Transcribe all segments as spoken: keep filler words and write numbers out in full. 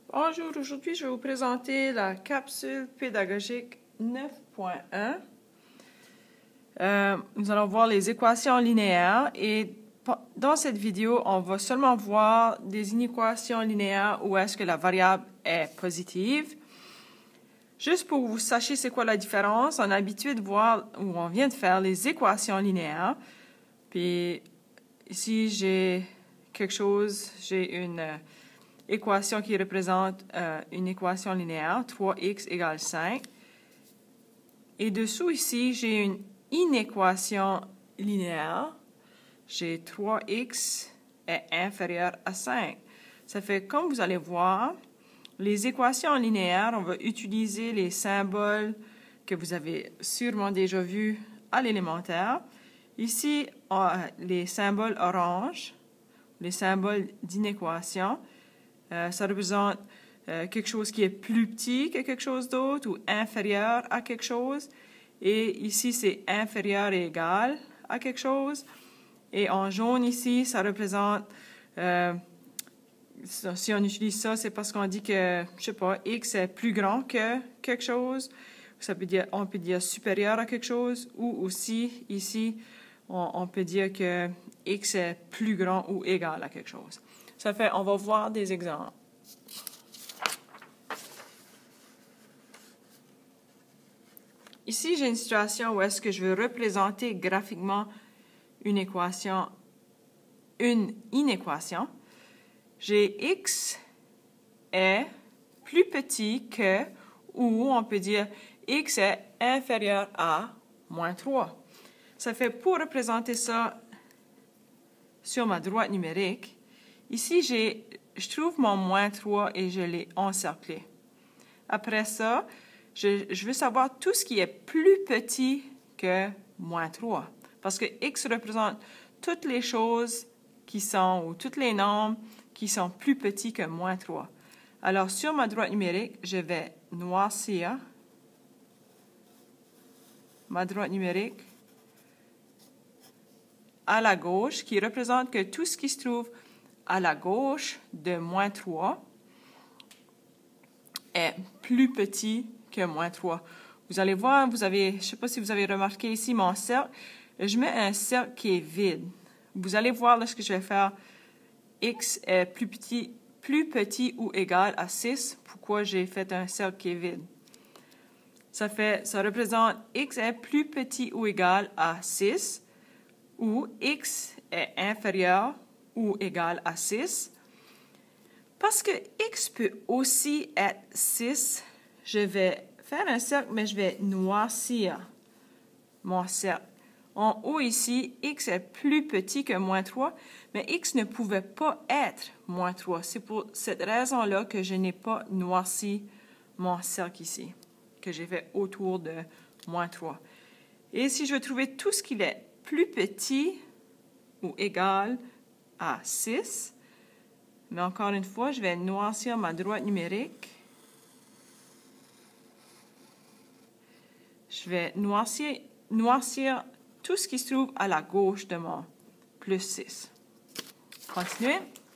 Bonjour, aujourd'hui je vais vous présenter la capsule pédagogique neuf point un. Euh, nous allons voir les équations linéaires et dans cette vidéo, on va seulement voir des inéquations linéaires où est-ce que la variable est positive. Juste pour que vous sachiez c'est quoi la différence, on est habitué de voir où on vient de faire les équations linéaires. Puis ici, j'ai quelque chose, j'ai une euh, équation qui représente euh, une équation linéaire, trois x égale cinq. Et dessous ici, j'ai une inéquation linéaire. J'ai trois x est inférieur à cinq. Ça fait, comme vous allez voir, les équations linéaires, on va utiliser les symboles que vous avez sûrement déjà vus à l'élémentaire. Ici, on a les symboles orange, les symboles d'inéquation. Euh, ça représente euh, quelque chose qui est plus petit que quelque chose d'autre ou inférieur à quelque chose. Et ici, c'est inférieur et égal à quelque chose. Et en jaune ici, ça représente, euh, si on utilise ça, c'est parce qu'on dit que, je sais pas, x est plus grand que quelque chose. Ça peut dire, on peut dire supérieur à quelque chose. Ou aussi, ici, on, on peut dire que x est plus grand ou égal à quelque chose. Ça fait, on va voir des exemples. Ici, j'ai une situation où est-ce que je veux représenter graphiquement une équation, une inéquation. J'ai x est plus petit que, ou on peut dire x est inférieur à moins trois. Ça fait, pour représenter ça sur ma droite numérique, ici, j'ai, je trouve mon moins trois et je l'ai encerclé. Après ça, je, je veux savoir tout ce qui est plus petit que moins trois. Parce que x représente toutes les choses qui sont, ou toutes les nombres qui sont plus petits que moins trois. Alors, sur ma droite numérique, je vais noircir ma droite numérique à la gauche, qui représente que tout ce qui se trouve à la gauche de moins trois est plus petit que moins trois. Vous allez voir, vous avez, je ne sais pas si vous avez remarqué ici mon cercle, je mets un cercle qui est vide. Vous allez voir lorsque je vais faire x est plus petit, plus petit ou égal à six, pourquoi j'ai fait un cercle qui est vide. Ça fait, ça représente x est plus petit ou égal à six, ou x est inférieur ou égal à six. Parce que x peut aussi être six, je vais faire un cercle, mais je vais noircir mon cercle. En haut ici, x est plus petit que moins trois, mais x ne pouvait pas être moins trois. C'est pour cette raison-là que je n'ai pas noirci mon cercle ici, que j'ai fait autour de moins trois. Et si je veux trouver tout ce qui est plus petit ou égal à six, mais encore une fois, je vais noircir ma droite numérique. Je vais noircir, noircir tout ce qui se trouve à la gauche de mon plus six. Continuez.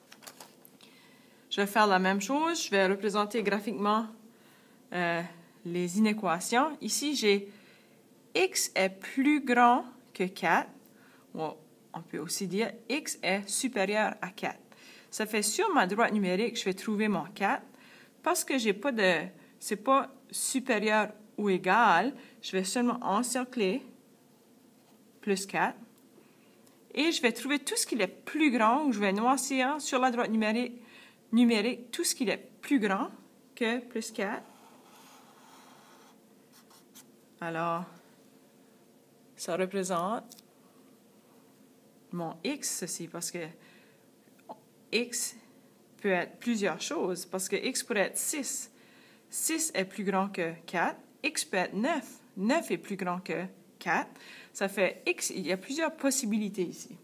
Je vais faire la même chose. Je vais représenter graphiquement euh, les inéquations. Ici, j'ai x est plus grand que quatre. Bon, on peut aussi dire x est supérieur à quatre. Ça fait sur ma droite numérique, je vais trouver mon quatre. Parce que j'ai pas de, c'est pas supérieur ou égal, je vais seulement encercler plus quatre. Et je vais trouver tout ce qui est plus grand, ou je vais noircir sur la droite numérique, numérique tout ce qui est plus grand que plus quatre. Alors, ça représente mon x, ceci, parce que x peut être plusieurs choses, parce que x pourrait être six. six est plus grand que quatre. X peut être neuf. neuf est plus grand que quatre. Ça fait x, il y a plusieurs possibilités ici.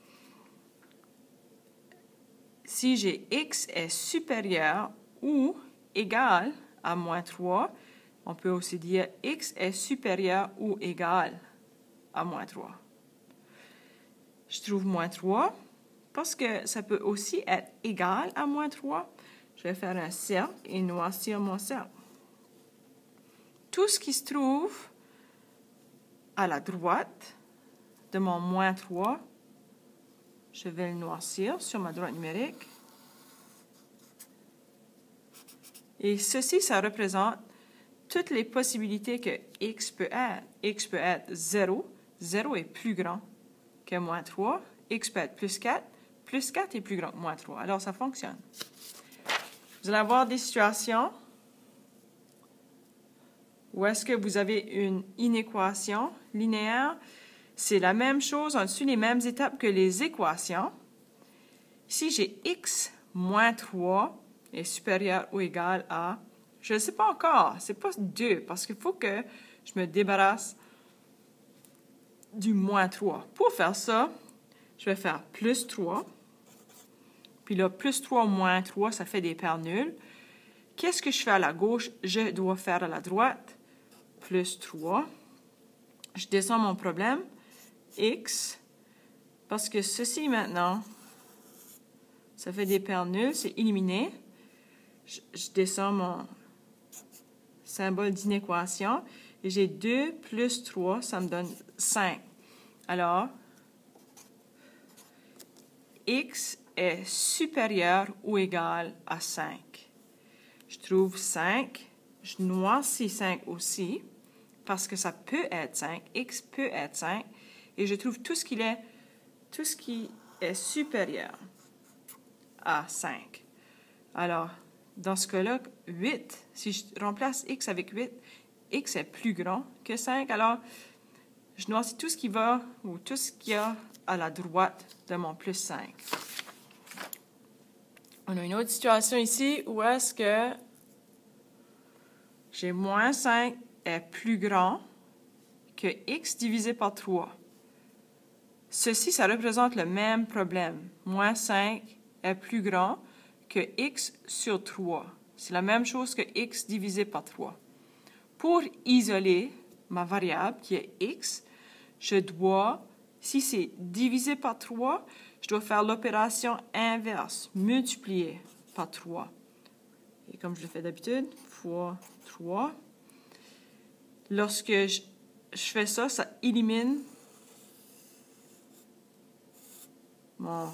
Si j'ai x est supérieur ou égal à moins trois, on peut aussi dire x est supérieur ou égal à moins trois. Je trouve moins trois parce que ça peut aussi être égal à moins trois. je vais faire un cercle et noircir mon cercle. Tout ce qui se trouve à la droite de mon moins trois, je vais le noircir sur ma droite numérique. Et ceci, ça représente toutes les possibilités que x peut être. X peut être zéro. zéro est plus grand que moins trois. X peut être plus quatre. Plus quatre est plus grand que moins trois. Alors, ça fonctionne. Vous allez avoir des situations où est-ce que vous avez une inéquation linéaire. C'est la même chose, on suit les mêmes étapes que les équations. Ici, j'ai x moins trois est supérieur ou égal à, je ne sais pas encore, c'est pas deux, parce qu'il faut que je me débarrasse du moins trois. Pour faire ça, je vais faire plus trois. Puis là, plus trois moins trois, ça fait des paires nulles. Qu'est-ce que je fais à la gauche? Je dois faire à la droite. Plus trois. Je descends mon problème. X. Parce que ceci, maintenant, ça fait des paires nulles. C'est éliminé. Je, je descends mon symbole d'inéquation. Et j'ai deux plus trois, ça me donne cinq. Alors, x est supérieur ou égal à cinq. Je trouve cinq. Je noircis cinq aussi, parce que ça peut être cinq. X peut être cinq. Et je trouve tout ce qui est, tout ce qui est supérieur à cinq. Alors, dans ce cas-là, huit, si je remplace x avec huit, x est plus grand que cinq. Alors, je noircis tout ce qui va, ou tout ce qu'il y a à la droite de mon plus cinq. On a une autre situation ici où est-ce que j'ai moins cinq est plus grand que x divisé par trois. Ceci, ça représente le même problème. Moins cinq est plus grand que x sur trois. C'est la même chose que x divisé par trois. Pour isoler ma variable, qui est x, je dois, si c'est divisé par trois, je dois faire l'opération inverse, multiplier par trois. Et comme je le fais d'habitude, fois trois. Lorsque je, je fais ça, ça élimine mon,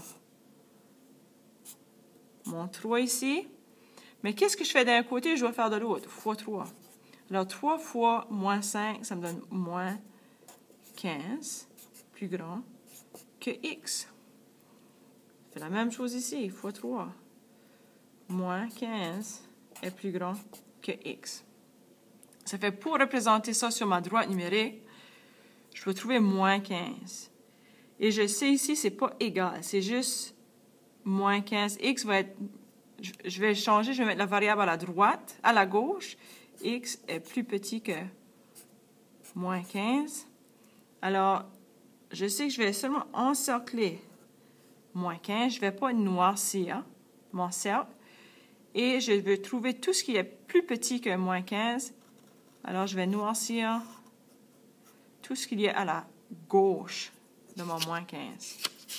mon trois ici. Mais qu'est-ce que je fais d'un côté, je dois faire de l'autre, fois trois. Alors, trois fois moins cinq, ça me donne moins quinze, plus grand que x. Je fais la même chose ici, fois trois. Moins quinze est plus grand que x. Ça fait, pour représenter ça sur ma droite numérique, je dois trouver moins quinze. Et je sais ici, c'est pas égal, c'est juste moins quinze. X va être, je vais changer, je vais mettre la variable à la droite, à la gauche. X est plus petit que moins quinze. Alors, je sais que je vais seulement encercler moins quinze. Je ne vais pas noircir mon cercle. Et je veux trouver tout ce qui est plus petit que moins quinze. Alors, je vais noircir tout ce qu'il y a à la gauche de mon moins quinze.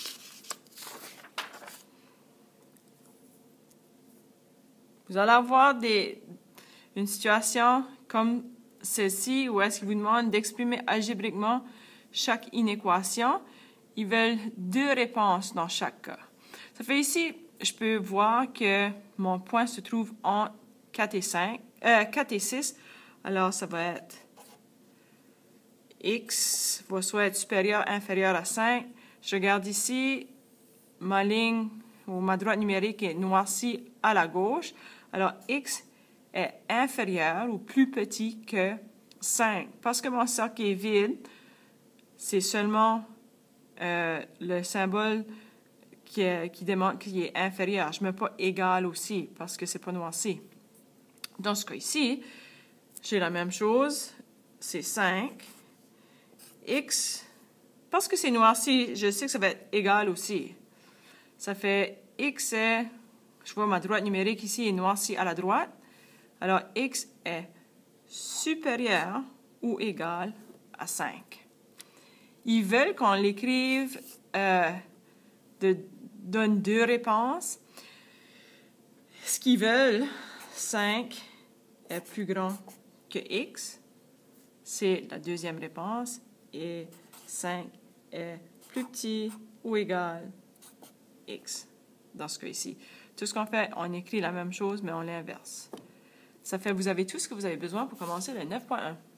Vous allez avoir des, une situation comme celle-ci où est-ce qu'ils vous demandent d'exprimer algébriquement chaque inéquation. Ils veulent deux réponses dans chaque cas. Ça fait ici, je peux voir que mon point se trouve entre quatre et cinq, euh, quatre et six. Alors, ça va être x va soit être supérieur ou inférieur à cinq. Je regarde ici, ma ligne ou ma droite numérique est noircie à la gauche. Alors, x est inférieur ou plus petit que cinq. Parce que mon cercle est vide, c'est seulement euh, le symbole qui, est, qui démontre qu'il est inférieur. Je ne mets pas égal aussi parce que ce n'est pas noirci. Dans ce cas ici, j'ai la même chose, c'est cinq. X, parce que c'est noirci, je sais que ça va être égal aussi. Ça fait x est, je vois ma droite numérique ici est noircie à la droite. Alors, x est supérieur ou égal à cinq. Ils veulent qu'on l'écrive, euh, de, donne deux réponses. ce qu'ils veulent, cinq est plus grand que x, c'est la deuxième réponse, et cinq est plus petit ou égal x, dans ce cas-ci. Tout ce qu'on fait, on écrit la même chose, mais on l'inverse. Ça fait, vous avez tout ce que vous avez besoin pour commencer le neuf point un.